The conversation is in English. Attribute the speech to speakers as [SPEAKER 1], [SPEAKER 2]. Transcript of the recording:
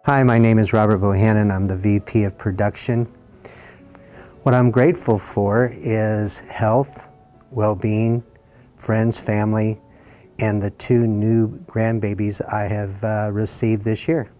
[SPEAKER 1] Hi, my name is Robert Bohannon. I'm the VP of Production. What I'm grateful for is health, well-being, friends, family, and the 2 new grandbabies I have received this year.